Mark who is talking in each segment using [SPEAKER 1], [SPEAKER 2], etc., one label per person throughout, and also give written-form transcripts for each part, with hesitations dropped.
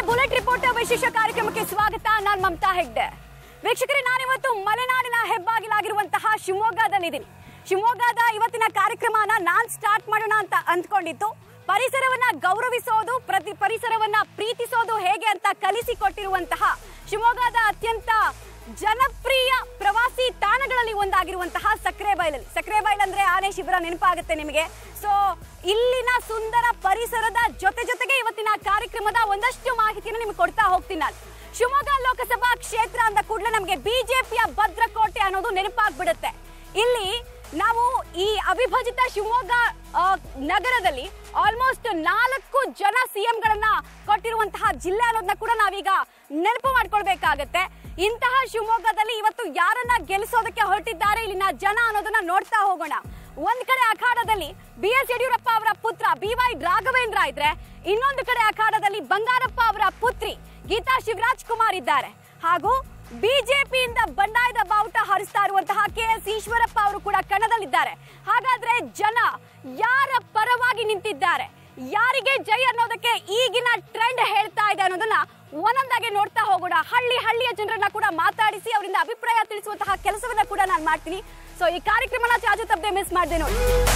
[SPEAKER 1] Bullet reporter ವಿಶೇಷ ಕಾರ್ಯಕ್ರಮಕ್ಕೆ ಸ್ವಾಗತ. ನಾನು ಮಮತಾ ಹೆಗ್ಡೆ. ವೀಕ್ಷಕರೇ, ನಾನಿವತ್ತು ಮಲೆನಾಡಿನ ಹೆಬ್ಬಾಗಿಲಾಗಿರುವಂತಹ ಶಿವಮೊಗ್ಗದಲ್ಲಿದ್ದೀನಿ. ಶಿವಮೊಗ್ಗದ ಇವತ್ತಿನ ಕಾರ್ಯಕ್ರಮನ ನಾನು ಸ್ಟಾರ್ಟ್ ಮಾಡೋಣ ಅಂತ ಅಂದ್ಕೊಂಡಿತ್ತು. ಪರಿಸರವನ್ನ ಗೌರವಿಸೋದು, ಪರಿಸರವನ್ನ ಪ್ರೀತಿಸೋದು ಹೇಗೆ ಅಂತ ಕಲಿಸಿಕೊಟ್ಟಿರುವಂತಹ ಶಿವಮೊಗ್ಗದ ಅತ್ಯಂತ ಜನಪ್ರಿಯ ಪ್ರವಾಸಿ ತಾಣಗಳಲ್ಲಿ ಒಂದಾಗಿರುವಂತಹ ಸಕ್ರೆಬೈಲ್ ಅಂದ್ರೆ ಆನೆ ಶಿಬಿರ ನೆನಪಾಗುತ್ತೆ ನಿಮಗೆ. ಸೊ ಇಲ್ಲಿನ ಸುಂದರ ಪರಿಸರದ ಜೊತೆಗೆ ಇವತ್ತಿನ ಕಾರ್ಯಕ್ರಮದ ಒಂದಷ್ಟು ಮಾಹಿತಿಯನ್ನು ನಿಮಗೆ ಕೊಡ್ತಾ ಹೋಗ್ತೀನಿ ನಾನು. ಶಿವಮೊಗ್ಗ ಲೋಕಸಭಾ ಕ್ಷೇತ್ರ ಅಂದ ಕೂಡಲೇ ನಮಗೆ ಬಿಜೆಪಿಯ ಭದ್ರಕೋಟೆ ಅನ್ನೋದು ನೆನಪಾಗ್ಬಿಡುತ್ತೆ. ಇಲ್ಲಿ ನಾವು ಈ ಅವಿಭಜಿತ ಶಿವಮೊಗ್ಗ ನಗರದಲ್ಲಿ ಆಲ್ಮೋಸ್ಟ್ 4 ಜನ ಸಿಎಂಗಳನ್ನ ಕೊಟ್ಟಿರುವಂತಹ ಜಿಲ್ಲೆ ಅನ್ನೋದನ್ನ ಕೂಡ ನಾವೀಗ ನೆನಪು ಮಾಡ್ಕೊಳ್ಬೇಕಾಗತ್ತೆ. ಇಂತಹ ಶಿವಮೊಗ್ಗದಲ್ಲಿ ಇವತ್ತು ಯಾರನ್ನ ಗೆಲ್ಲಿಸೋದಕ್ಕೆ ಹೊರಟಿದ್ದಾರೆ ಇಲ್ಲಿನ ಜನ ಅನ್ನೋದನ್ನ ನೋಡ್ತಾ ಹೋಗೋಣ. ಒಂದ್ ಕಡೆ ಅಖಾಡದಲ್ಲಿ BS ಯಡಿಯೂರಪ್ಪ ಅವರ ಪುತ್ರ BY ರಾಘವೇಂದ್ರ ಇದ್ರೆ, ಇನ್ನೊಂದು ಕಡೆ ಅಖಾಡದಲ್ಲಿ ಬಂಗಾರಪ್ಪ ಅವರ ಪುತ್ರಿ ಗೀತಾ ಶಿವರಾಜ್ ಕುಮಾರ್ ಇದ್ದಾರೆ. ಹಾಗೂ ಬಿಜೆಪಿಯಿಂದ ಬಂಡಾಯದ ಬಾವುಟ ಹಾರಿಸ್ತಾ ಇರುವಂತಹ KS ಈಶ್ವರಪ್ಪ ಅವರು ಕೂಡ ಕಣದಲ್ಲಿದ್ದಾರೆ. ಹಾಗಾದ್ರೆ ಜನ ಯಾರ ಪರವಾಗಿ ನಿಂತಿದ್ದಾರೆ, ಯಾರಿಗೆ ಜೈ ಅನ್ನೋದಕ್ಕೆ ಈಗಿನ ಟ್ರೆಂಡ್ ಹೇಳ್ತಾ ಇದೆ ಅನ್ನೋದನ್ನ ಒಂದೊಂದಾಗಿ ನೋಡ್ತಾ ಹೋಗೋಣ. ಹಳ್ಳಿಯ ಜನರನ್ನ ಕೂಡ ಮಾತಾಡಿಸಿ ಅವರಿಂದ ಅಭಿಪ್ರಾಯ ತಿಳಿಸುವಂತಹ ಕೆಲಸವನ್ನ ಕೂಡ ನಾನು ಮಾಡ್ತೀನಿ. ಸೊ ಈ ಕಾರ್ಯಕ್ರಮನ ಚಾಚು ತಪ್ಪದೆ ಮಿಸ್ ಮಾಡಿದೆ ನೋಡಿ.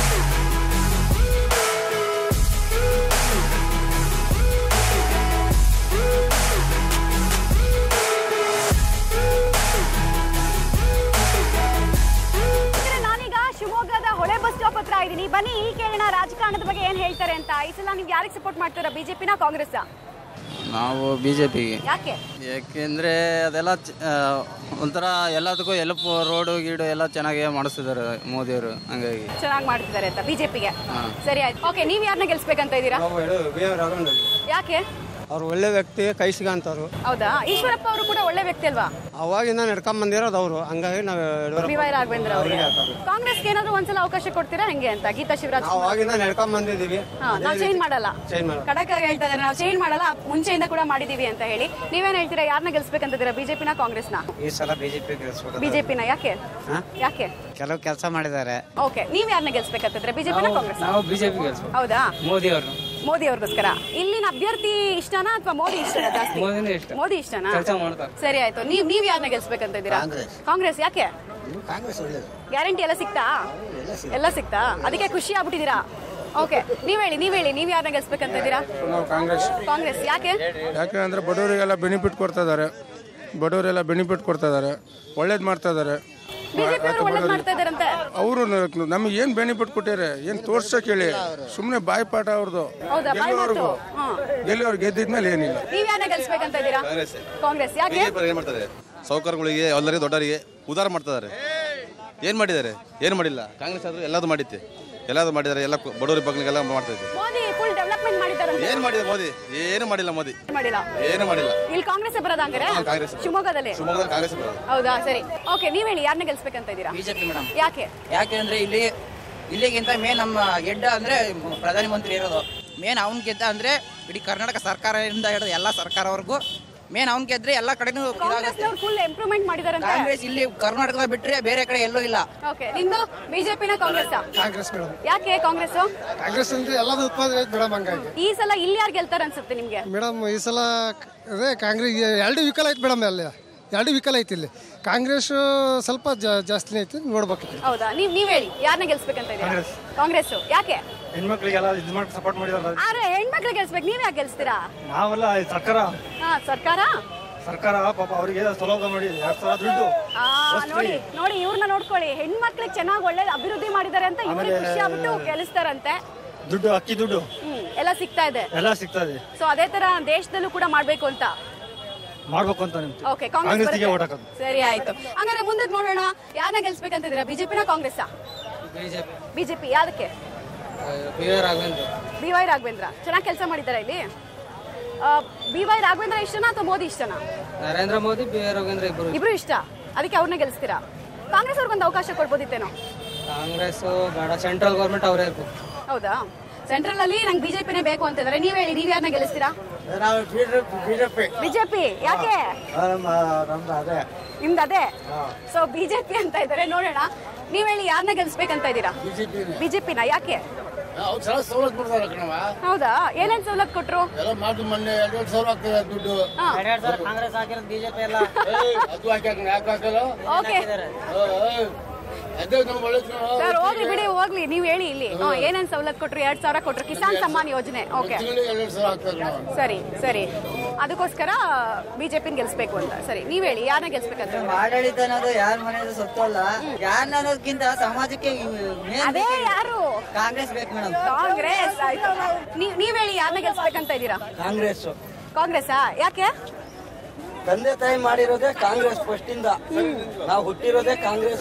[SPEAKER 1] ನಾನೀಗ ಶಿವಮೊಗ್ಗದ ಹೊಳೆ ಬಸ್ ಸ್ಟಾಪ್ ಹತ್ರ ಇದ್ದೀನಿ. ಬನ್ನಿ ಈ ಕೇಳೋಣ ರಾಜಕಾರಣದ ಬಗ್ಗೆ ಏನ್ ಹೇಳ್ತಾರೆ ಅಂತ. ಈ ಸಲ ನೀವು ಯಾರಿಗೆ ಸಪೋರ್ಟ್ ಮಾಡ್ತೀರಾ, ಬಿಜೆಪಿನ ಕಾಂಗ್ರೆಸ್?
[SPEAKER 2] ನಾವು ಬಿಜೆಪಿಗೆ.
[SPEAKER 1] ಯಾಕೆ?
[SPEAKER 2] ಯಾಕೆಂದ್ರೆ ಅದೆಲ್ಲ ಒಂಥರ ಎಲ್ಲದಕ್ಕೂ ಎಲ್ಪ್, ರೋಡು ಗೀಡು ಎಲ್ಲ ಚೆನ್ನಾಗಿ ಮಾಡಿಸ್ತಿದ್ದಾರೆ ಮೋದಿಯವರು, ಹಂಗಾಗಿ
[SPEAKER 1] ಚೆನ್ನಾಗಿ ಮಾಡ್ತಿದ್ದಾರೆ ಅಂತ ಬಿಜೆಪಿಗೆ. ಸರಿ ಆಯ್ತು. ಓಕೆ, ನೀವ್ ಯಾರನ್ನ ಗೆಲ್ಸ್ಬೇಕಂತ ಇದ್ದೀರಾ? ಯಾಕೆ?
[SPEAKER 3] ಅವ್ರು ಒಳ್ಳೆ ವ್ಯಕ್ತಿ, ಕೈ ಸಿಗಂತವ್ರು.
[SPEAKER 1] ಹೌದಾ? ಈಶ್ವರಪ್ಪ ಅವರು ಕೂಡ ಒಳ್ಳೆ ವ್ಯಕ್ತಿ ಅಲ್ವಾ?
[SPEAKER 3] ಅವಾಗಿಂದ ನಡ್ಕೊಂಡ್ ಬಂದಿರೋದು ಅವರು, ಹಂಗಾಗಿ ನಾವು
[SPEAKER 1] BY ರಾಘವೇಂದ್ರ ಅವರಿಗೆ. ಕಾಂಗ್ರೆಸ್ಗೆ ಏನಾದ್ರು ಒಂದ್ಸಲ ಅವಕಾಶ ಕೊಡ್ತೀರಾ ಹೆಂಗೆ ಅಂತ? ಗೀತಾ ಶಿವರಾಜ್
[SPEAKER 3] ಅವಾಗಿಂದ ನಡ್ಕೊಂಡ್ ಬಂದಿದೀವಿ.
[SPEAKER 1] ನಾವು ಚೇಂಜ್ ಮಾಡಲ್ಲ, ಖಡಕ್ ಹೇಳ್ತಾ ಇದ್ದಾರೆ, ನಾವು ಚೇಂಜ್ ಮಾಡಲ್ಲ, ಮುಂಚೆಯಿಂದ ಕೂಡ ಮಾಡಿದೀವಿ ಅಂತ ಹೇಳಿ. ನೀವೇನ್ ಹೇಳ್ತೀರಾ, ಯಾರನ್ನ ಗೆಲ್ಸ್ಬೇಕಂತಿದ್ದೀರಾ, ಬಿಜೆಪಿನ ಕಾಂಗ್ರೆಸ್ನ?
[SPEAKER 3] ಈ ಸಲ
[SPEAKER 1] ಬಿಜೆಪಿನ. ಯಾಕೆ? ಯಾಕೆ?
[SPEAKER 3] ಕೆಲವು ಕೆಲಸ ಮಾಡಿದ್ದಾರೆ.
[SPEAKER 1] ಓಕೆ, ನೀವ್ ಯಾರನ್ನ ಗೆಲ್ಸ್ಬೇಕಂತಿದ್ರೆ, ಬಿಜೆಪಿನ ಕಾಂಗ್ರೆಸ್?
[SPEAKER 2] ನಾವು ಬಿಜೆಪಿ ಗೆಲ್ಸ್ಬೇಕು.
[SPEAKER 1] ಹೌದಾ?
[SPEAKER 2] ಮೋದಿ
[SPEAKER 1] ಅವ್ರಿಗೋಸ್ಕರ. ಇಲ್ಲಿನ ಅಭ್ಯರ್ಥಿ ಇಷ್ಟನಾ ಅಥವಾ ಮೋದಿ ಇಷ್ಟನಾ ಜಾಸ್ತಿ? ಮೋದಿ ಇಷ್ಟನಾ? ಸರಿ ಆಯ್ತು. ನೀವ್ ಯಾರನ್ನ ಗೆಲ್ಸ್ಬೇಕಂತ ಇದ್ದೀರಾ? ಕಾಂಗ್ರೆಸ್. ಯಾಕೆ? ಗ್ಯಾರಂಟಿ ಎಲ್ಲ ಸಿಕ್ತಾ? ಎಲ್ಲ ಸಿಕ್ತಾ? ಅದಕ್ಕೆ ಖುಷಿ ಆಗ್ಬಿಟ್ಟಿದ್ದೀರಾ? ಓಕೆ, ನೀವ್ ಹೇಳಿ ನೀವ್ ಯಾರನ್ನ ಗೆಲ್ಸ್ಬೇಕಂತ ಇದ್ದೀರಾ? ಕಾಂಗ್ರೆಸ್. ಯಾಕೆ?
[SPEAKER 4] ಯಾಕೆಂದ್ರೆ ಬಡವರಿಗೆಲ್ಲ ಬೆನಿಫಿಟ್ ಕೊಡ್ತಾ ಇದಾರೆ, ಒಳ್ಳೇದ್ ಮಾಡ್ತಾ ಇದಾರೆ. ಅವರು ನಮಗೆ ಏನ್ ಬೆನಿಫಿಟ್ ಕೊಟ್ಟಿದ್ದಾರೆ, ಏನ್ ತೋರ್ಸಕ್ ಹೇಳಿ, ಸುಮ್ನೆ ಬಾಯ್ಪಾಠ ಅವ್ರದ್ದು. ಗೆಲ್ಲೋರು ಗೆದ್ದಿದ್ಮೇಲೆ ಏನಿಲ್ಲ.
[SPEAKER 1] ನೀವ್ ಯಾರನ್ನ ಗೆಲ್ಸ್ಬೇಕಂತ ಇದ್ದೀರಾ? ಕಾಂಗ್ರೆಸ್. ಯಾಕೆ?
[SPEAKER 5] ಸೌಕರ್ಯಗಳಿಗೆ ಎಲ್ಲರಿಗೆ ದೊಡ್ಡವರಿಗೆ ಉದಾರ ಮಾಡ್ತಿದ್ದಾರೆ. ಏನ್ ಮಾಡಿದ್ದಾರೆ? ಏನು ಮಾಡಿಲ್ಲ. ಕಾಂಗ್ರೆಸ್ ಆದ್ರೂ ಎಲ್ಲದೂ ಮಾಡಿದ್ದಾರೆ, ಎಲ್ಲ ಬಡವರ ಬಗ್ಗೆಲ್ಲ ಮಾಡ್ತಾ ಇದ್ದಾರೆ.
[SPEAKER 1] ಮೋದಿ ಫುಲ್ ಡೆವಲಪ್ಮೆಂಟ್ ಮಾಡಿದ್ದಾರೆ.
[SPEAKER 5] ಏನ್ ಮಾಡಿದೆ ಮೋದಿ? ಏನು ಮಾಡಿಲ್ಲ. ಏನು ಮಾಡಿಲ್ಲ.
[SPEAKER 1] ಇಲ್ಲಿ ಕಾಂಗ್ರೆಸ್ ಬರೋದಂದ್ರೆ ಶಿವಮೊಗ್ಗದಲ್ಲಿ
[SPEAKER 5] ಕಾಂಗ್ರೆಸ್.
[SPEAKER 1] ಹೌದಾ? ಸರಿ. ಓಕೆ, ನೀವ್ ಹೇಳಿ ಯಾರನ್ನ ಗೆಲ್ಸ್ಬೇಕಂತ ಇದ್ದೀರಾ?
[SPEAKER 6] BJP madam.
[SPEAKER 1] ಯಾಕೆ
[SPEAKER 6] ಅಂದ್ರೆ ಇಲ್ಲಿಗಿಂತ ಮೇನ್ ನಮ್ಮ ಗೆಡ್ಡ ಅಂದ್ರೆ ಪ್ರಧಾನ ಮಂತ್ರಿ ಇರೋದು. ಮೇನ್ ಅವ್ನ್ ಗೆದ್ದ ಅಂದ್ರೆ ಇಡೀ ಕರ್ನಾಟಕ ಸರ್ಕಾರದಿಂದ ಹಿಡಿದು ಎಲ್ಲ ಸರ್ಕಾರವರೆಗೂ ಮೇನ್ ಅವ್ನ್ ಗೆದ್ರೆ ಎಲ್ಲ ಕಡೆನೂ
[SPEAKER 1] ಫುಲ್ ಇಂಪ್ರೂವ್ಮೆಂಟ್ ಮಾಡಿದ್ದಾರೆ.
[SPEAKER 6] ಕಾಂಗ್ರೆಸ್ ಇಲ್ಲಿ ಕರ್ನಾಟಕದ ಬಿಟ್ರೆ ಬೇರೆ ಕಡೆ ಎಲ್ಲೂ ಇಲ್ಲ.
[SPEAKER 1] ಓಕೆ, ನಿಮ್ದು ಬಿಜೆಪಿನ ಕಾಂಗ್ರೆಸ್?
[SPEAKER 3] ಕಾಂಗ್ರೆಸ್ ಮೇಡಮ್.
[SPEAKER 1] ಯಾಕೆ ಕಾಂಗ್ರೆಸ್?
[SPEAKER 3] ಕಾಂಗ್ರೆಸ್ ಅಂದ್ರೆ ಎಲ್ಲದೂ ಉತ್ಪಾದನೆ ಐತೆ ಮೇಡಮ್, ಹಂಗಾಗಿ.
[SPEAKER 1] ಈ ಸಲ ಇಲ್ಲಿ ಯಾರು ಗೆಲ್ತಾರೆ ಅನ್ಸುತ್ತೆ ನಿಮ್ಗೆ?
[SPEAKER 3] ಮೇಡಮ್ ಈ ಸಲ ಅದೇ ಕಾಂಗ್ರೆಸ್ 2 ವಿಕಲ್ ಐತೆ ಮೇಡಮ್. ಅಲ್ಲಿ 2 ವಿಕಲ್ ಐತಿ. ಇಲ್ಲಿ ಕಾಂಗ್ರೆಸ್ ಸ್ವಲ್ಪ ಜಾಸ್ತಿನೇ ಐತಿ, ನೋಡ್ಬೇಕು.
[SPEAKER 1] ಹೌದಾ? ನೀವ್ ಹೇಳಿ ಯಾರನ್ನ ಗೆಲ್ಸ್ಬೇಕಂತ ಇದ್ದೀರಾ? ಕಾಂಗ್ರೆಸ್. ಯಾಕೆ?
[SPEAKER 3] ಹೆಣ್ಮಕ್ಳಿಗೆಲ್ಲ ಇದು ಮಾಡಿ ಸಪೋರ್ಟ್ ಮಾಡಿದಾರೆ.
[SPEAKER 1] ಆದ್ರೆ ಹೆಣ್ಮಕ್ಳಿಗೆ ಗೆಲ್ಸ್ಬೇಕು, ನೀವ್ ಯಾಕೆ ಗೆಲ್ಸ್ತೀರಾ?
[SPEAKER 3] ನಾವೆಲ್ಲ ಸರ್ಕಾರ ಪಾಪ ಅವರಿಗೆ ಸೌಲಭ್ಯ ಮಾಡಿ 2000 ದುಡ್ಡು.
[SPEAKER 1] ನೋಡಿ ಇವ್ರನ್ನ ನೋಡ್ಕೊಳ್ಳಿ, ಹೆಣ್ಮಕ್ಳಿಗೆ ಚೆನ್ನಾಗಿ ಒಳ್ಳೆ ಅಭಿವೃದ್ಧಿ ಮಾಡಿದ್ದಾರೆ ಅಂತ ಇವ್ರಿಗೆ ಖುಷಿ ಆಗ್ಬಿಟ್ಟು ಗೆಲ್ಲಿಸ್ತಾರಂತೆ.
[SPEAKER 3] ದುಡ್ಡು, ಅಕ್ಕಿ ದುಡ್ಡು
[SPEAKER 1] ಎಲ್ಲ ಸಿಗ್ತಾ ಇದೆ. ಸೊ ಅದೇ ತರ ದೇಶದಲ್ಲೂ ಕೂಡ ಮಾಡ್ಬೇಕು ಅಂತ ಓಕೆ, ಕಾಂಗ್ರೆಸ್. ಸರಿ ಆಯ್ತು. ಹಂಗಾರೆ ಮುಂದೆ ನೋಡೋಣ, ಯಾರನ್ನ ಗೆಲ್ಸ್ಬೇಕಂತಿದ್ದೀರಾ, ಬಿಜೆಪಿನ ಕಾಂಗ್ರೆಸ್? ಬಿಜೆಪಿ. ಯಾದಕ್ಕೆ? BY ರಾಘವೇಂದ್ರ ಚೆನ್ನಾಗಿ ಕೆಲಸ ಮಾಡಿದ್ದಾರೆ ಇಲ್ಲಿ. BY ರಾಘವೇಂದ್ರ ಇಷ್ಟನಾ ಅಥವಾ ಮೋದಿ ಇಷ್ಟನಾ?
[SPEAKER 2] ನರೇಂದ್ರ ಮೋದಿ, BY ರಾಘವೇಂದ್ರ
[SPEAKER 1] ಇಬ್ರು ಇಷ್ಟ, ಅದಕ್ಕೆ ಅವ್ರನ್ನ ಗೆಲ್ಸ್ತೀರಾ? ಕಾಂಗ್ರೆಸ್ ಅವ್ರಿಗೊಂದು ಅವಕಾಶ ಕೊಡ್ಬೋದಿತ್ತೇನೋ?
[SPEAKER 2] ಕಾಂಗ್ರೆಸ್ ಬೇಡ, ಸೆಂಟ್ರಲ್ ಗೌರ್ಮೆಂಟ್ ಅವರೇ ಇರ್ಬೇಕು.
[SPEAKER 1] ಹೌದಾ? ಸೆಂಟ್ರಲ್ ಅಲ್ಲಿ ನಂಗೆ ಬಿಜೆಪಿನೇ ಬೇಕು ಅಂತಂದ್ರೆ ನೀವ್ ಹೇಳಿ, ನೀವ್ ಯಾರನ್ನ ಗೆಲ್ಲಿಸ್ತೀರಾ? ಬಿಜೆಪಿ. ಯಾಕೆ? ನಿಮ್ದು ಅದೇ. ಸೊ ಬಿಜೆಪಿ ಅಂತ ಇದ್ದಾರೆ. ನೋಡೋಣ, ನೀವ್ ಹೇಳಿ ಯಾರನ್ನ ಗೆಲ್ಸ್ಬೇಕಂತ ಇದ್ದೀರಾ? ಬಿಜೆಪಿನ. ಯಾಕೆ?
[SPEAKER 7] ಸವಲತ್ತು ಕೊಡ್ತಾರೆ ಕಣವ.
[SPEAKER 1] ಹೌದಾ, ಏನೇನ್ ಸವಲತ್ತು ಕೊಟ್ರು?
[SPEAKER 7] ಎಲ್ಲ ಮಾಡಿ ಮೊನ್ನೆ 2,000 ಆಗ್ತದೆ ದುಡ್ಡು.
[SPEAKER 8] ಕಾಂಗ್ರೆಸ್ ಹಾಕಿರೋದು ಬಿಜೆಪಿ ಎಲ್ಲ
[SPEAKER 7] ಅದು ಹಾಕಿ ಯಾಕೆ ಹಾಕಲ್ಲ?
[SPEAKER 1] ಓಕೆ
[SPEAKER 7] ಅದೇ ನಮ್ಗೆ ಒಳ್ಳೆ
[SPEAKER 1] ಸರ್, ಹೋಗ್ಲಿ ಬಿಡಿ, ಹೋಗ್ಲಿ. ನೀವ್ ಹೇಳಿ ಇಲ್ಲಿ ಏನೇನ್ ಸವಲತ್ತು ಕೊಟ್ರು? 2,000 ಕೊಟ್ರು, ಕಿಸಾನ್ ಸಮ್ಮಾನ್ ಯೋಜನೆ. ಓಕೆ,
[SPEAKER 7] 2,000 ಆಗ್ತದೆ ಕಣವ.
[SPEAKER 1] ಸರಿ ಸರಿ, ಅದಕ್ಕೋಸ್ಕರ ಬಿಜೆಪಿನ ಗೆಲ್ಸ್ಬೇಕು ಅಂತ. ಸರಿ, ನೀವ್ ಹೇಳಿ ಯಾರನ್ನ ಗೆಲ್ಸ್ಬೇಕಂತ?
[SPEAKER 8] ಆಡಳಿತ ಅನ್ನೋದು ಯಾರ ಮನೆಯದು ಸೊತ್ತಲ್ಲ, ಯಾರ ಅನ್ನೋದಕ್ಕಿಂತ ಸಮಾಜಕ್ಕೆ
[SPEAKER 1] ಅದೇ ಯಾರು?
[SPEAKER 8] ಕಾಂಗ್ರೆಸ್ ಬೇಕು ಮೇಡಮ್.
[SPEAKER 1] ಕಾಂಗ್ರೆಸ್. ಆಯ್ತು, ನೀವ್ ಹೇಳಿ ಯಾರನ್ನ ಗೆಲ್ಸ್ಬೇಕಂತ ಇದ್ದೀರಾ?
[SPEAKER 8] ಕಾಂಗ್ರೆಸ್.
[SPEAKER 1] ಕಾಂಗ್ರೆಸ್ಸಾ? ಯಾಕೆ?
[SPEAKER 8] ತಂದೆ ತಾಯಿ ಮಾಡಿರೋದೇ ಕಾಂಗ್ರೆಸ್ ಫಸ್ಟ್ ಇಂದ. ನಾವು ಹುಟ್ಟಿರೋದೇ ಕಾಂಗ್ರೆಸ್.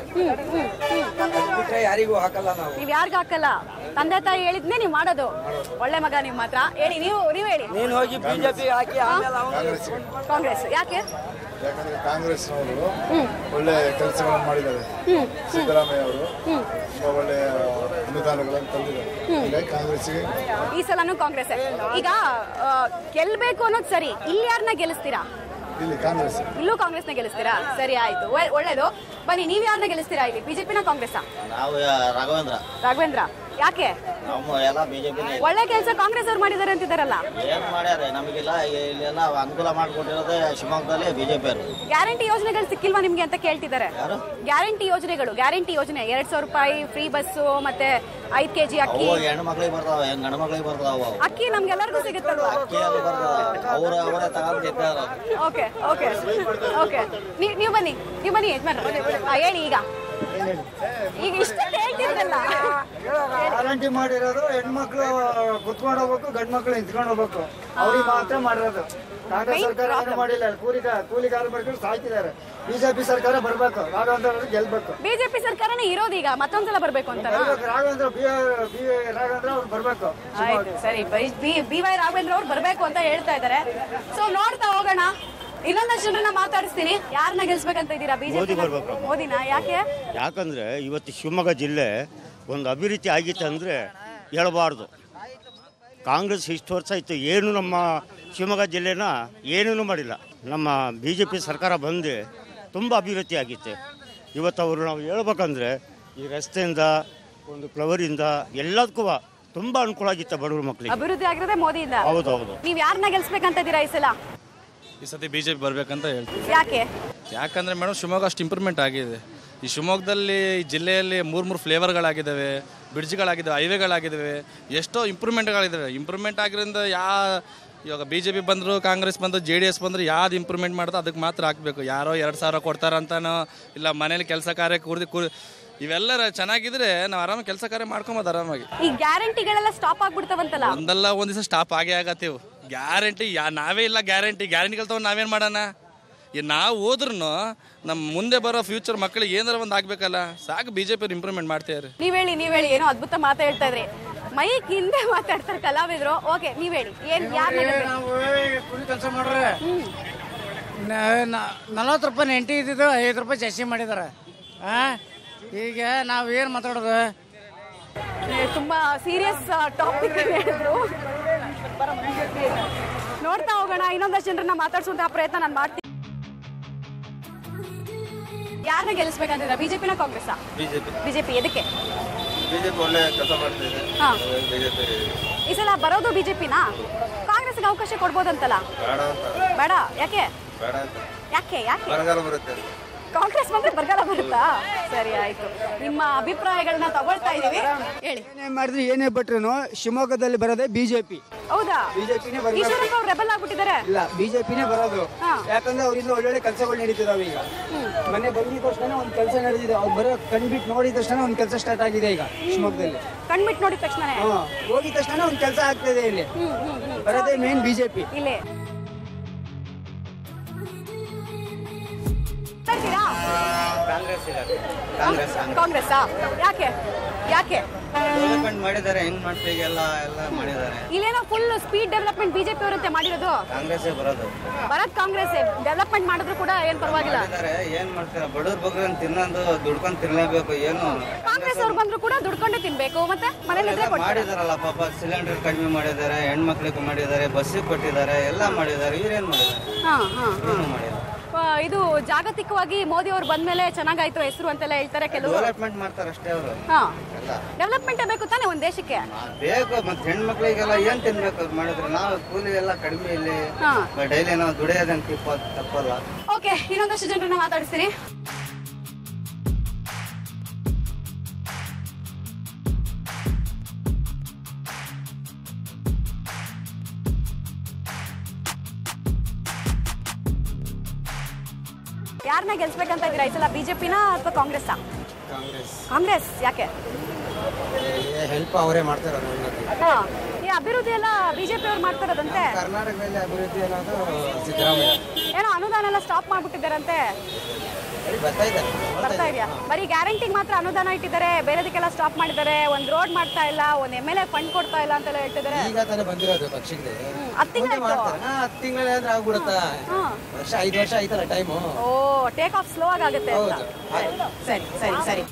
[SPEAKER 8] ಬಿಟ್ರೆ ಯಾರಿಗೂ ಹಾಕಲ್ಲ ನಾವು.
[SPEAKER 1] ನೀವ್ ಯಾರಿಗೂ ಹಾಕಲ್ಲ, ತಂದೆ ತಾಯಿ ಹೇಳಿದ್ನೇ ನೀವ್ ಮಾಡೋದು. ಒಳ್ಳೆ ಮಗ ನಿಮ್ ಮಾತ್ರ. ಹೇಳಿ, ನೀವು ಹೇಳಿ.
[SPEAKER 8] ನೀನ್ ಹೋಗಿ ಬಿಜೆಪಿ ಹಾಕಿ
[SPEAKER 1] ಕಾಂಗ್ರೆಸ್. ಯಾಕೆ?
[SPEAKER 9] ಯಾಕಂದ್ರೆ ಕಾಂಗ್ರೆಸ್ನವರು ಒಳ್ಳೆ ಕೆಲಸಗಳನ್ನು ಮಾಡಿದ್ದಾರೆ. ಸಿದ್ದರಾಮಯ್ಯ ಅವರು ಒಳ್ಳೆ ಅನುದಾನಗಳನ್ನು ತಂದಿದ್ದಾರೆ. ಕಾಂಗ್ರೆಸ್ಗೆ
[SPEAKER 1] ಈ ಸಲನೂ ಕಾಂಗ್ರೆಸ್. ಈಗ ಗೆಲ್ಬೇಕು ಅನ್ನೋದು ಸರಿ, ಇಲ್ಲಿ ಯಾರನ್ನ ಗೆಲ್ಲಿಸ್ತೀರಾ?
[SPEAKER 9] ಇಲ್ಲಿ ಕಾಂಗ್ರೆಸ್.
[SPEAKER 1] ಇಲ್ಲೂ ಕಾಂಗ್ರೆಸ್ನ ಗೆಲ್ಲಿಸ್ತೀರಾ? ಸರಿ, ಆಯ್ತು, ಒಳ್ಳೇದು. ಬನ್ನಿ, ನೀವ್ ಯಾರನ್ನ ಗೆಲ್ಲಿಸ್ತೀರಾ ಇಲ್ಲಿ? ಬಿಜೆಪಿನ ಕಾಂಗ್ರೆಸ್?
[SPEAKER 8] ನಾವು
[SPEAKER 1] ರಾಘವೇಂದ್ರ. ಯಾಕೆ?
[SPEAKER 8] ಎಲ್ಲ ಬಿಜೆಪಿ.
[SPEAKER 1] ಒಳ್ಳೆ ಕೆಲಸ ಕಾಂಗ್ರೆಸ್ ಅವ್ರು ಮಾಡಿದಾರೆ ಅಂತಿದಾರಲ್ಲ.
[SPEAKER 8] ಏನ್ ಮಾಡ್ಯಾರ? ನಮಗೆಲ್ಲ ಇಲ್ಲೆಲ್ಲ ಅನುಕೂಲ ಮಾಡಿಕೊಟ್ಟಿರೋದೇ ಶಿವಮೊಗ್ಗದಲ್ಲಿ ಬಿಜೆಪಿ ಅವರು.
[SPEAKER 1] ಗ್ಯಾರಂಟಿ ಯೋಜನೆಗಳು ಸಿಕ್ಕಿಲ್ವಾ ನಿಮ್ಗೆ ಅಂತ ಕೇಳ್ತಿದ್ದಾರೆ. ಗ್ಯಾರಂಟಿ ಯೋಜನೆಗಳು, ಗ್ಯಾರಂಟಿ ಯೋಜನೆ 2,000 ರೂಪಾಯಿ ಫ್ರೀ ಬಸ್ಸು, ಮತ್ತೆ 5 kg ಅಕ್ಕಿ.
[SPEAKER 8] ಹೆಣ್ಣು ಮಕ್ಳಿಗೆ ಬರ್ತಾವ, ಗಂಡು ಮಕ್ಳಿಗೆ ಬರ್ತಾವ.
[SPEAKER 1] ಅಕ್ಕಿ ನಮ್ಗೆಲ್ಲರಿಗೂ ಸಿಗುತ್ತಲ್ವಾ?
[SPEAKER 8] ಅವರೇ ತಗೊಂಡಿದ್ದಾರೆ.
[SPEAKER 1] ಓಕೆ ಓಕೆ ಓಕೆ, ನೀವು ಬನ್ನಿ ಯಜಮಾನ್ರು. ಹೇಳಿ ಈಗ ಇಷ್ಟ ಹೇಳ್ತಿದ್ರಲ್ಲ.
[SPEAKER 8] ಗ್ಯಾರಂಟಿ ಮಾಡಿರೋದು ಹೆಣ್ಮಕ್ಳು ಕುತ್ಕೊಂಡು ಹೋಗ್ಬೇಕು, ಗಂಡ್ ಮಕ್ಳು ನಿಂತ್ಕೊಂಡು ಹೋಗ್ಬೇಕು, ಅವ್ರಿಗೆ ಮಾತ್ರ ಮಾಡಿರೋದು. ಕಾಂಗ್ರೆಸ್ ಸರ್ಕಾರ ಏನು ಮಾಡಿಲ್ಲ. ಕೂಲಿ ಕಾರ್ಮಿಕರು ಸಾಯ್ತಿದ್ದಾರೆ. ಬಿಜೆಪಿ ಸರ್ಕಾರ ಬರ್ಬೇಕು, ರಾಘವೇಂದ್ರ ಗೆಲ್ಬೇಕು.
[SPEAKER 1] ಬಿಜೆಪಿ ಸರ್ಕಾರನೇ ಇರೋದು, ಈಗ ಮತ್ತೊಂದ್ಸಲ ಬರ್ಬೇಕು ಅಂತ.
[SPEAKER 8] ರಾಘವೇಂದ್ರ ಅವ್ರು ಬರ್ಬೇಕು.
[SPEAKER 1] ಆಯ್ತು, ಸರಿ, BY ರಾಘವೇಂದ್ರ ಅವ್ರು ಬರ್ಬೇಕು ಅಂತ ಹೇಳ್ತಾ ಇದಾರೆ. ಸೊ ನೋಡ್ತಾ ಹೋಗೋಣ. ಇನ್ನೊಂದಷ್ಟು ಜನರನ್ನ ಮಾತಾಡಿಸ್ತೀನಿ. ಯಾರನ್ನ ಗೆಲ್ಸ್ಬೇಕಂತ ಇದ್ದೀರಾ? ಬಿಜೆಪಿ. ಮೋದಿನಾ? ಯಾಕೆ?
[SPEAKER 10] ಯಾಕಂದ್ರೆ ಇವತ್ತು ಶಿವಮೊಗ್ಗ ಜಿಲ್ಲೆ ಒಂದು ಅಭಿವೃದ್ಧಿ ಆಗಿತ್ತು ಅಂದ್ರೆ ಹೇಳಬಾರ್ದು. ಕಾಂಗ್ರೆಸ್ ಇಷ್ಟು ವರ್ಷ ಆಯಿತು, ಏನು ನಮ್ಮ ಶಿವಮೊಗ್ಗ ಜಿಲ್ಲೆನ ಏನೇನು ಮಾಡಿಲ್ಲ. ನಮ್ಮ BJP ಸರ್ಕಾರ ಬಂದು ತುಂಬ ಅಭಿವೃದ್ಧಿ ಆಗಿತ್ತು. ಇವತ್ತು ಅವರು ನಾವು ಹೇಳ್ಬೇಕಂದ್ರೆ ಈ ರಸ್ತೆಯಿಂದ ಒಂದು ಫ್ಲವರಿಂದ ಎಲ್ಲದಕ್ಕೂ ತುಂಬ ಅನುಕೂಲ ಆಗಿತ್ತು ಬಡವ್ರ ಮಕ್ಕಳಿಗೆ.
[SPEAKER 1] ಅಭಿವೃದ್ಧಿ ಆಗಿರೋದೇ ಮೋದಿಯಿಂದ.
[SPEAKER 10] ಹೌದೌದು.
[SPEAKER 1] ನೀವು ಯಾರನ್ನ ಗೆಲ್ಸ್ಬೇಕಂತ ಇದ್ದೀರಾ ಈ ಸಲ?
[SPEAKER 11] ಈ ಸತಿ BJP ಬರ್ಬೇಕಂತ ಹೇಳ್ತೀವಿ.
[SPEAKER 1] ಯಾಕೆ?
[SPEAKER 11] ಯಾಕಂದರೆ ಮೇಡಮ್ ಶಿವಮೊಗ್ಗ ಅಷ್ಟು ಇಂಪ್ರೂವ್ಮೆಂಟ್ ಆಗಿದೆ. ಈ ಶಿವಮೊಗ್ಗದಲ್ಲಿ ಜಿಲ್ಲೆಯಲ್ಲಿ 3 ಫ್ಲೇವರ್ಗಳಾಗಿದ್ದಾವೆ, ಬ್ರಿಡ್ಜ್ಗಳಾಗಿದ್ದಾವೆ, ಹೈವೇಗಳಾಗಿದ್ದಾವೆ, ಎಷ್ಟೋ ಇಂಪ್ರೂವ್ಮೆಂಟ್ಗಳಿದ್ದಾವೆ. ಇಂಪ್ರೂವ್ಮೆಂಟ್ ಆಗಿರೋದ್ರಿಂದ ಇವಾಗ BJP ಬಂದರು, ಕಾಂಗ್ರೆಸ್ ಬಂದರು, JDS ಬಂದರು, ಯಾವ್ದು ಇಂಪ್ರೂವ್ಮೆಂಟ್ ಮಾಡ್ತೋ ಅದಕ್ಕೆ ಮಾತ್ರ ಹಾಕಬೇಕು. ಯಾರೋ 2,000 ಕೊಡ್ತಾರಂತಾನೋ ಇಲ್ಲ ಮನೇಲಿ ಕೆಲಸ ಕಾರ್ಯ ಇವೆಲ್ಲ ಚೆನ್ನಾಗಿದ್ರೆ ನಾವು ಆರಾಮಾಗಿ ಕೆಲಸ ಕಾರ್ಯ ಮಾಡ್ಕೊಂಬೋದು ಆರಾಮಾಗಿ.
[SPEAKER 1] ಈ ಗ್ಯಾರಂಟಿಗಳೆಲ್ಲ ಸ್ಟಾಪ್ ಆಗ್ಬಿಡ್ತಾವಂತಲ್ಲ?
[SPEAKER 11] ಒಂದ್ ದಿವಸ ಸ್ಟಾಪ್ ಆಗೇ ಆಗತ್ತೀವಿ. ಗ್ಯಾರಂಟಿ ನಾವೇ ಇಲ್ಲ, ಗ್ಯಾರಂಟಿಗಳು ತಗೊಂಡು ನಾವೇನು ಮಾಡೋಣ? ನಾವು ಹೋದ್ರೂ ನಮ್ಮ ಮುಂದೆ ಬರೋ ಫ್ಯೂಚರ್ ಮಕ್ಕಳಿಗೆ ಏನಾರ ಒಂದು ಆಗ್ಬೇಕಲ್ಲ. ಸಾಕು BJP ಇಂಪ್ರೂವ್ಮೆಂಟ್ ಮಾಡ್ತಾರೆ.
[SPEAKER 1] ನೀವ್ ಹೇಳಿ ಏನೋ ಅದ್ಭುತ ಮಾತಾ ಹೇಳ್ತಾ ಇದ್ರಿ. ಮೈಕ್ ಹಿಂದೆ ಮಾತಾಡ್ತಾರೆ ಕಲಾವಿದ್ರು. ಓಕೆ, ನೀವ್ ಹೇಳಿ.
[SPEAKER 12] ಕೆಲಸ ಮಾಡ್ರೆ 40 ರೂಪಾಯಿ ನೆಂಟಿ ಇದ್ದಿದ್ದು 5 ರೂಪಾಯಿ ಜಾಸ್ತಿ ಮಾಡಿದಾರೆ. ಈಗ ನಾವ್ ಏನ್ ಮಾತಾಡೋದು?
[SPEAKER 1] ತುಂಬಾ ಸೀರಿಯಸ್ ಟಾಪಿಕ್ ಹೇಳಿದ್ರು. ನೋಡ್ತಾ ಹೋಗೋಣ. ಇನ್ನೊಂದಷ್ಟು ಜನರನ್ನ ಮಾತಾಡ್ಸುವಂತಹ ಪ್ರಯತ್ನ ನಾನು ಮಾಡ್ತೀನಿ. ಯಾರನ್ನ ಗೆಲ್ಲಿಸ್ಬೇಕಂತಿದ್ರ? BJPನ ಕಾಂಗ್ರೆಸ್? ಬಿಜೆಪಿ. ಎದಕ್ಕೆ?
[SPEAKER 9] ಬಿಜೆಪಿ ಒಳ್ಳೆ ಕೆಲಸ ಮಾಡ್ತಿದೆ.
[SPEAKER 1] ಈ ಸಲ ಬರೋದು BJPನಾ? ಕಾಂಗ್ರೆಸ್ಗೆ ಅವಕಾಶ ಕೊಡ್ಬೋದಂತಲ್ಲ? ಬೇಡ. ಯಾಕೆ? ಯಾಕೆ
[SPEAKER 9] ಬರಗಾಲ ಬರುತ್ತೆ.
[SPEAKER 1] ಕಾಂಗ್ರೆಸ್ ಬಂದ್ರೆ ಬರಗಾಲ ಬರುತ್ತಾ? ಸರಿ, ಆಯ್ತು. ನಿಮ್ಮ ಅಭಿಪ್ರಾಯಗಳನ್ನ ತಗೊಳ್ತಾ ಇದೀವಿ. ಹೇಳಿ.
[SPEAKER 8] ಏನೇ ಮಾಡಿದ್ರು ಏನೇ ಬಿಟ್ರು ಶಿವಮೊಗ್ಗದಲ್ಲಿ ಬರೋದೇ ಬಿಜೆಪಿ.
[SPEAKER 1] ಹೌದಾ?
[SPEAKER 8] ಬಿಜೆಪಿನೇ
[SPEAKER 1] ಈಶ್ವರಪ್ಪ ಅವ್ರು ರೆಬಲ್ ಆಗ್ಬಿಟ್ಟಿದ್ದಾರೆ.
[SPEAKER 8] ಇಲ್ಲ, ಬಿಜೆಪಿನೇ ಬರೋದು. ಯಾಕಂದ್ರೆ ಅವರಿಂದ ಒಳ್ಳೊಳ್ಳೆ ಕೆಲಸಗಳು ನಡೀತಿದಾವೆ. ಈಗ ಮನೆ ಬಂದಿದ ತಕ್ಷಣ ಒಂದು ಕೆಲಸ ನಡೆದಿದೆ. ಅವ್ರು ಬರೋ ಕಣ್ಬಿಟ್ಟು ನೋಡಿದ ತಕ್ಷಣ ಒಂದು ಕೆಲಸ ಸ್ಟಾರ್ಟ್ ಆಗಿದೆ ಈಗ ಶಿವಮೊಗ್ಗದಲ್ಲಿ.
[SPEAKER 1] ಕಣ್ಬಿಟ್ಟು ನೋಡಿದ ತಕ್ಷಣ
[SPEAKER 8] ಹೋಗಿದ ತಕ್ಷಣ ಒಂದು ಕೆಲಸ ಆಗ್ತಿದೆ. ಇಲ್ಲಿ ಬರೋದೇ ಮೇನ್ ಬಿಜೆಪಿ.
[SPEAKER 1] ಇಲ್ಲಿ ಕಾಂಗ್ರೆಸ್. ಯಾಕೆ
[SPEAKER 8] ಡೆವಲಪ್ಮೆಂಟ್ ಮಾಡಿದ್ದಾರೆ? ಹೆಂಗ್ ಮಾಡ್ತೀವಿ ಎಲ್ಲ ಮಾಡಿದ್ದಾರೆ.
[SPEAKER 1] ಇಲ್ಲೇನೋ ಫುಲ್ ಸ್ಪೀಡ್ ಡೆವಲಪ್ಮೆಂಟ್ ಬಿಜೆಪಿ ಅವರಂತೆ ಮಾಡಿರೋದು.
[SPEAKER 8] ಕಾಂಗ್ರೆಸ್ ಬರೋದು
[SPEAKER 1] ಕಾಂಗ್ರೆಸ್ ಡೆವಲಪ್ಮೆಂಟ್ ಮಾಡಿದ್ರು ಕೂಡ ಏನ್ ಪರವಾಗಿಲ್ಲ.
[SPEAKER 8] ಏನ್ ಮಾಡ್ತಾರೆ? ಬಡವ್ರ ಬಗ್ಗೆ ತಿನ್ನೋದು ದುಡ್ಕೊಂಡು ತಿನ್ಲೇಬೇಕು. ಏನು
[SPEAKER 1] ಕಾಂಗ್ರೆಸ್ ಅವ್ರು ಬಂದ್ರು ಕೂಡ ದುಡ್ಕೊಂಡೆ ತಿನ್ಬೇಕು. ಮತ್ತೆ ಮನೇಲಿ
[SPEAKER 8] ಮಾಡಿದಾರಲ್ಲ ಪಾಪ. ಸಿಲಿಂಡರ್ ಕಡಿಮೆ ಮಾಡಿದ್ದಾರೆ, ಹೆಣ್ಮಕ್ಳಿಗೆ ಮಾಡಿದ್ದಾರೆ, ಬಸ್ಸಿಗೆ ಕೊಟ್ಟಿದ್ದಾರೆ, ಎಲ್ಲ ಮಾಡಿದ್ದಾರೆ. ಇವ್ರೇನ್ ಮಾಡಿದ್ದಾರೆ? ಏನು ಮಾಡಿಲ್ಲ.
[SPEAKER 1] ಇದು ಜಾಗತಿಕವಾಗಿ ಮೋದಿ ಅವರು ಬಂದ್ಮೇಲೆ ಚೆನ್ನಾಗಾಯ್ತು ಹೆಸರು ಅಂತೆಲ್ಲ ಹೇಳ್ತಾರೆ ಕೆಲವರು.
[SPEAKER 13] ಡೆವಲಪ್ಮೆಂಟ್ ಮಾಡ್ತಾರೆ ಅಷ್ಟೇ ಅವರು.
[SPEAKER 1] ಡೆವಲಪ್ಮೆಂಟ್ ಬೇಕು ತಾನೆ ಒಂದ್ ದೇಶಕ್ಕೆ.
[SPEAKER 13] ಬೇಕು, ಮತ್ತೆ ಹೆಣ್ಮಕ್ಳಿಗೆಲ್ಲ ಏನ್ ತಿನ್ಬೇಕು ಅವ್ರು ಮಾಡಿದ್ರೆ. ನಾವು ಕೂಲಿ ಎಲ್ಲ ಕಡಿಮೆ ಇಲ್ಲಿ ಡೈಲಿ ನಾವು ದುಡಿಯೋದಂತ ತಪ್ಪಲ್ಲ.
[SPEAKER 1] ಓಕೆ, ಇನ್ನೊಂದಷ್ಟು ಜನರನ್ನ ಮಾತಾಡಿಸ್ತೀನಿ. ಯಾರನ್ನ ಗೆಲ್ಸ್ಬೇಕಂತ ಇದ್ದೀರಾ ಈ ಸಲ, ಬಿಜೆಪಿನ ಅಥವಾ ಕಾಂಗ್ರೆಸ್? ಕಾಂಗ್ರೆಸ್ ಯಾಕೆ?
[SPEAKER 13] ಹೆಲ್ಪ್ ಅವರೇ ಮಾಡ್ತಾರೆ.
[SPEAKER 1] ಈ ಅಭಿವೃದ್ಧಿ ಎಲ್ಲ ಬಿಜೆಪಿ ಅವ್ರು ಮಾಡ್ತಿರೋದಂತೆ.
[SPEAKER 13] ಕರ್ನಾಟಕದಲ್ಲಿ ಅಭಿವೃದ್ಧಿ ಅನ್ನೋದು ಸಿದ್ದರಾಮಯ್ಯ.
[SPEAKER 1] ಏನೋ ಅನುದಾನ ಎಲ್ಲ ಸ್ಟಾಪ್ ಮಾಡ್ಬಿಟ್ಟಿದ್ದಾರಂತೆ. ಬರ್ತಾ ಇದೆಯಾ? ಬರೀ ಗ್ಯಾರಂಟಿಗೆ ಮಾತ್ರ ಅನುದಾನ ಇಟ್ಟಿದ್ದಾರೆ, ಬೇರೆದಕ್ಕೆಲ್ಲ ಸ್ಟಾಪ್ ಮಾಡಿದ್ದಾರೆ. ಒಂದ್ ರೋಡ್ ಮಾಡ್ತಾ ಇಲ್ಲ, ಒಂದ್ MLA ಫಂಡ್ ಕೊಡ್ತಾ ಇಲ್ಲ ಅಂತೆಲ್ಲ ಹೇಳ್ತಿದ್ದಾರೆ.
[SPEAKER 13] ಈಗ ತಾನೇ ಬಂದಿರೋದು ಪಕ್ಷಕ್ಕೆ.
[SPEAKER 1] 10
[SPEAKER 13] ತಿಂಗಳೇ ಆದ್ರೆ ಆಗ್ಬಿಡುತ್ತಾ? 5 ವರ್ಷ ಆಯ್ತಲ್ಲ ಟೈಮು.
[SPEAKER 1] ಓ, ಟೇಕ್ ಆಫ್ ಸ್ಲೋ ಆಗುತ್ತೆ ಅಂತ. ಸರಿ ಸರಿ ಸರಿ.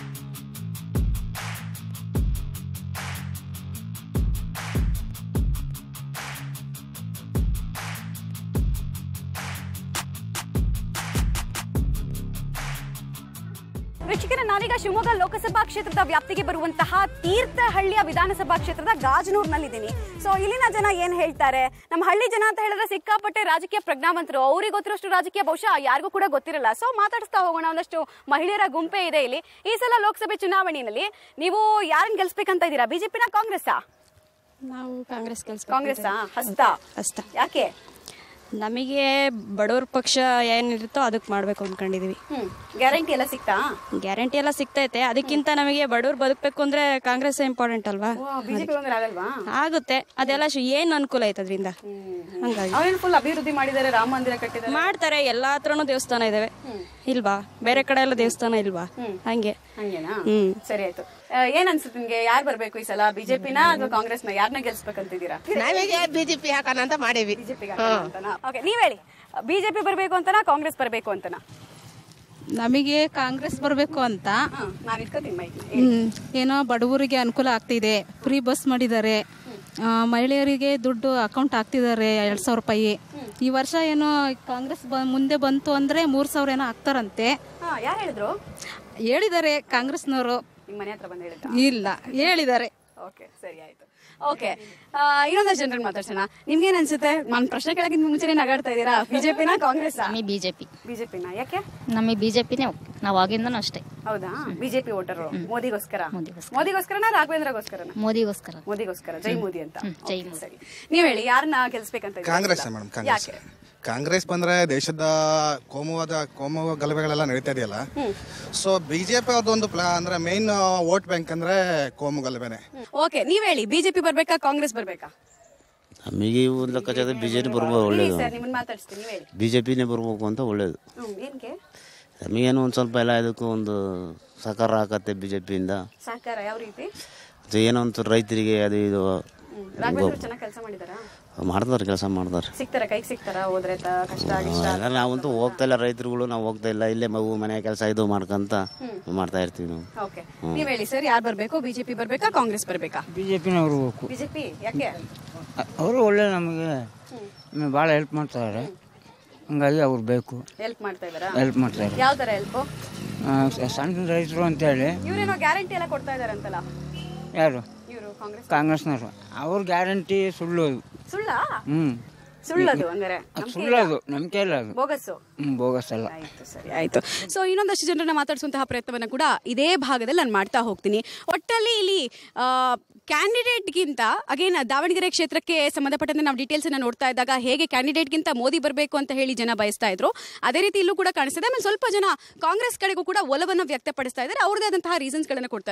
[SPEAKER 1] ವೀಕ್ಷಕರೇ, ನಾನೀಗ ಶಿವಮೊಗ್ಗ ಲೋಕಸಭಾ ಕ್ಷೇತ್ರದ ವ್ಯಾಪ್ತಿಗೆ ಬರುವಂತಹ ತೀರ್ಥಹಳ್ಳಿಯ ವಿಧಾನಸಭಾ ಕ್ಷೇತ್ರದ ಗಾಜನೂರ್ನಲ್ಲಿದ್ದೀನಿ. ಸೊ ಇಲ್ಲಿನ ಜನ ಏನ್ ಹೇಳ್ತಾರೆ? ನಮ್ಮ ಹಳ್ಳಿ ಜನ ಅಂತ ಹೇಳಿದ್ರೆ ಸಿಕ್ಕಾಪಟ್ಟೆ ರಾಜಕೀಯ ಪ್ರಜ್ಞಾವಂತರು. ಅವ್ರಿಗೆ ಗೊತ್ತಿರೋಷ್ಟು ರಾಜಕೀಯ ಬಹುಶಃ ಯಾರಿಗೂ ಕೂಡ ಗೊತ್ತಿರಲ್ಲ. ಸೊ ಮಾತಾಡಿಸ್ತಾ ಹೋಗೋಣ. ಒಂದಷ್ಟು ಮಹಿಳೆಯರ ಗುಂಪೆ ಇದೆ ಇಲ್ಲಿ. ಈ ಸಲ ಲೋಕಸಭೆ ಚುನಾವಣೆಯಲ್ಲಿ ನೀವು ಯಾರನ್ನ ಗೆಲ್ಸ್ಬೇಕಂತ ಇದ್ದೀರಾ? ಬಿಜೆಪಿನ ಕಾಂಗ್ರೆಸ್ಸಾ?
[SPEAKER 14] ನಾವು ಕಾಂಗ್ರೆಸ್
[SPEAKER 1] ಕಾಂಗ್ರೆಸ್ ಹಸ್ತ. ಯಾಕೆ?
[SPEAKER 14] ನಮಗೆ ಬಡವ್ರ ಪಕ್ಷ ಏನಿರುತ್ತೋ ಅದಕ್ಕೆ ಮಾಡ್ಬೇಕು ಅನ್ಕೊಂಡಿದೀವಿ.
[SPEAKER 1] ಗ್ಯಾರಂಟಿ ಎಲ್ಲ ಸಿಗ್ತಾ?
[SPEAKER 14] ಗ್ಯಾರಂಟಿ ಎಲ್ಲ ಸಿಗ್ತೈತೆ. ಅದಕ್ಕಿಂತ ನಮಗೆ ಬಡವ್ರು ಬದುಕಬೇಕು ಅಂದ್ರೆ ಕಾಂಗ್ರೆಸ್ ಇಂಪಾರ್ಟೆಂಟ್ ಅಲ್ವಾ? ಆಗುತ್ತೆ. ಅದೆಲ್ಲ ಏನ್ ಅನುಕೂಲ ಐತೆ ಅದರಿಂದ.
[SPEAKER 1] ಹಂಗಾಗಿ ಫುಲ್ ಅಭಿವೃದ್ಧಿ ಮಾಡಿದ್ದಾರೆ, ರಾಮ ಮಂದಿರ ಕಟ್ಟಿದ್ದಾರೆ.
[SPEAKER 14] ಮಾಡ್ತಾರೆ. ಎಲ್ಲಾ ಹತ್ರನೂ ದೇವಸ್ಥಾನ ಇದಾವೆ ಇಲ್ವಾ? ಬೇರೆ ಕಡೆ ಎಲ್ಲ ದೇವಸ್ಥಾನ ಇಲ್ವಾ?
[SPEAKER 1] ಹಂಗೇನಾ? ಸರಿ ಆಯ್ತು. ಏನ್ ಅನ್ಸುತ್ತೆ ನಿಮ್ಗೆ? ಯಾರು ಬರ್ಬೇಕು ಈ ಸಲ? ಬಿಜೆಪಿನ ಅಥವಾ ಕಾಂಗ್ರೆಸ್ನ? ಯಾರನ್ನ ಗೆಲ್ಸ್ಬೇಕಂತಿದ್ದೀರಾ?
[SPEAKER 15] ಬಿಜೆಪಿ ಹಾಕೋಣ ಅಂತ ಮಾಡೇವಿ.
[SPEAKER 1] ಓಕೆ, ನೀವ್ ಹೇಳಿ. ಬಿಜೆಪಿ ಬರ್ಬೇಕು ಅಂತನಾ ಕಾಂಗ್ರೆಸ್ ಬರ್ಬೇಕು ಅಂತನಾ?
[SPEAKER 16] ನಮಗೆ ಕಾಂಗ್ರೆಸ್ ಬರಬೇಕು ಅಂತ.
[SPEAKER 1] ನಾನು ಇಟ್ಕೋತೀನಿ.
[SPEAKER 16] ಏನೋ ಬಡವರಿಗೆ ಅನುಕೂಲ ಆಗ್ತಿದೆ. ಫ್ರೀ ಬಸ್ ಮಾಡಿದ್ದಾರೆ. ಮಹಿಳೆಯರಿಗೆ ದುಡ್ಡು ಅಕೌಂಟ್ ಹಾಕ್ತಿದ್ದಾರೆ 2,000 ರೂಪಾಯಿ. ಈ ವರ್ಷ ಏನೋ ಕಾಂಗ್ರೆಸ್ ಮುಂದೆ ಬಂತು ಅಂದ್ರೆ 3,000 ಏನೋ ಹಾಕ್ತಾರಂತೆ.
[SPEAKER 1] ಯಾರು ಹೇಳಿದ್ರು?
[SPEAKER 16] ಹೇಳಿದ್ದಾರೆ ಕಾಂಗ್ರೆಸ್ನವರು.
[SPEAKER 1] ನಿಮ್ಮ ಮನೆ ಹತ್ರ ಬಂದು ಹೇಳಿದ್ರು?
[SPEAKER 16] ಇಲ್ಲ, ಹೇಳಿದ್ದಾರೆ.
[SPEAKER 1] ಓಕೆ, ಸರಿ ಆಯ್ತು. ಓಕೆ, ಇನ್ನೊಂದಷ್ಟು ಜನರನ್ನ ಮಾತಾಡ್ಸೋಣ. ನಿಮ್ಗೇನ್ ಅನ್ಸುತ್ತೆ? ನಾನು ಪ್ರಶ್ನೆ ಕೇಳಕ್ಕಿಂತ ಮುಂಚೆನೇ ನಗಾಡ್ತಾ ಇದ್ದೀರಾ. ಬಿಜೆಪಿನ ಕಾಂಗ್ರೆಸ್? ಬಿಜೆಪಿನ. ಯಾಕೆ?
[SPEAKER 17] ನಮಗೆ ಬಿಜೆಪಿನೇ. ನಾವು ಆಗಿಂದನೂ ಅಷ್ಟೇ.
[SPEAKER 1] ಹೌದಾ? BJP voter. ಮೋದಿಗೋಸ್ಕರನ ರಾಘವೇಂದ್ರಗೋಸ್ಕರನ? ಮೋದಿಗೋಸ್ಕರ. ಜೈ ಮೋದಿ ಅಂತ. ಸರಿ, ನೀವ್ ಹೇಳಿ. ಯಾರನ್ನ ಗೆಲ್ಸ್ಬೇಕಂತ?
[SPEAKER 18] ಕಾಂಗ್ರೆಸ್ ಮೇಡಮ್. ಕಾಂಗ್ರೆಸ್ ಬಂದ್ರೆ ದೇಶದ ಕೋಮು ಗಲಭೆಗಳೆಲ್ಲ ನಡೀತಾ ಇದೆಯಲ್ಲ. ಸೊ ಬಿಜೆಪಿ ಅದೊಂದು ಅಂದ್ರೆ ಮೇನ್ ವೋಟ್ ಬ್ಯಾಂಕ್ ಅಂದ್ರೆ ಕೋಮು ಗಲಭೆನೆ.
[SPEAKER 1] ಓಕೆ, ನೀವ್ ಹೇಳಿ. ಬಿಜೆಪಿ ಬರ್ಬೇಕಾ ಕಾಂಗ್ರೆಸ್ ಬರ್ಬೇಕಾ?
[SPEAKER 19] ನಮಗೆ ಒಂದು ಲೆಕ್ಕಾಚಾರ ಬಿಜೆಪಿ ಬರ್ಬೋದು, ಒಳ್ಳೇದು. ಬಿಜೆಪಿನೇ ಬರ್ಬೇಕು ಅಂತ ಒಳ್ಳೇದು. ನಮಗೇನು ಒಂದು ಸ್ವಲ್ಪ ಎಲ್ಲ ಇದಕ್ಕೂ ಒಂದು ಸಹಕಾರ ಆಗತ್ತೆ ಬಿಜೆಪಿಯಿಂದ.
[SPEAKER 1] ಸಹಕಾರ ಯಾವ ರೀತಿ?
[SPEAKER 19] ಏನೋ ಒಂದು ರೈತರಿಗೆ ಅದು ಇದು ಮಾಡ್ತಾರೆ, ಕೆಲಸ ಮಾಡ್ತಾರೆ.
[SPEAKER 1] ಕೈಗೆ ಸಿಗ್ತಾರ? ಹೋದ್ರೆ ಕಷ್ಟ
[SPEAKER 19] ನಾವಂತೂ ಹೋಗ್ತಾ ಇಲ್ಲ, ರೈತರುಗಳು ನಾವು ಹೋಗ್ತಾ ಇಲ್ಲ. ಇಲ್ಲೇ ಮನೆ ಕೆಲಸ ಇದು ಮಾಡ್ಕೊಂತ ಮಾಡ್ತಾ ಇರ್ತೀವಿ ನಾವು.
[SPEAKER 1] ಓಕೆ, ನೀವ್ ಹೇಳಿ ಸರ್. ಯಾರು ಬರ್ಬೇಕು? ಬಿಜೆಪಿ ಬರ್ಬೇಕಾ ಕಾಂಗ್ರೆಸ್ ಬರ್ಬೇಕಾ?
[SPEAKER 20] ಬಿಜೆಪಿನ ಬರ್ಬೇಕು.
[SPEAKER 1] ಬಿಜೆಪಿ ಯಾಕೆ?
[SPEAKER 20] ಅವರು ಒಳ್ಳೆ ನಮಗೆ ಭಾಳ ಹೆಲ್ಪ್ ಮಾಡ್ತಾರೆ. ಹಂಗಾಗಿ ಅವ್ರು ಬೇಕು.
[SPEAKER 1] ಹೆಲ್ಪ್ ಮಾಡ್ತಾ ಇದಾರಾ?
[SPEAKER 20] ಹೆಲ್ಪ್ ಮಾಡ್ತಾರೆ.
[SPEAKER 1] ಯಾವ ತರ ಹೆಲ್ಪ್?
[SPEAKER 20] ಸಣ್ಣ ರೈತರು ಅಂತ ಹೇಳಿ
[SPEAKER 1] ಇವ್ರೇನೋ ಗ್ಯಾರಂಟಿ ಎಲ್ಲ ಕೊಡ್ತಾ ಇದಾರಂತಲ್ಲ.
[SPEAKER 20] ಯಾರು? ಕಾಂಗ್ರೆಸ್ನವರು. ಅವ್ರ ಗ್ಯಾರಂಟಿ ಸುಳ್ಳು.
[SPEAKER 1] ಸುಳ್ಳಾ? ಸುಳ್ಳದು ಅಂದ್ರೆ
[SPEAKER 20] ಸುಳ್ಳದು, ನಂಬಿಕೆ ಇಲ್ಲ ಅದು.
[SPEAKER 1] ಬೋಗಸ್ಸು.
[SPEAKER 20] ಬೋಗಸ್ ಅಲ್ಲ.
[SPEAKER 1] ಸರಿ ಆಯ್ತು. ಸೊ ಇನ್ನೊಂದಷ್ಟು ಜನರನ್ನ ಮಾತಾಡಿಸುವಂತಹ ಪ್ರಯತ್ನವನ್ನ ಕೂಡ ಇದೇ ಭಾಗದಲ್ಲಿ ನಾನು ಮಾಡ್ತಾ ಹೋಗ್ತೀನಿ. ಒಟ್ಟಲ್ಲಿ ಇಲ್ಲಿ ಕ್ಯಾಂಡಿಡೇಟ್ಗಿಂತ ಅಗೇನ್ ದಾವಣಗೆರೆ ಕ್ಷೇತ್ರಕ್ಕೆ ಸಂಬಂಧಪಟ್ಟಂತೆ ನಾವು ಡೀಟೇಲ್ಸ್ ಅನ್ನ ನೋಡ್ತಾ ಇದ್ದಾಗ ಹೇಗೆ ಕ್ಯಾಂಡಿಡೇಟ್ಗಿಂತ ಮೋದಿ ಬರಬೇಕು ಅಂತ ಹೇಳಿ ಜನ ಬಯಸ್ತಾ ಇದ್ರು, ಅದೇ ರೀತಿ ಇಲ್ಲೂ ಕೂಡ ಕಾಣಿಸ್ತಿದೆ. ಆಮೇಲೆ ಸ್ವಲ್ಪ ಜನ ಕಾಂಗ್ರೆಸ್ ಕಡೆಗೂ ಕೂಡ ಒಲವನ್ನು ವ್ಯಕ್ತಪಡಿಸ್ತಾ ಇದ್ದಾರೆ. ಅವ್ರದೇ ಆದಂತಹ ರೀಸನ್ಸ್ ಗಳನ್ನ ಕೊಡ್ತಾರೆ.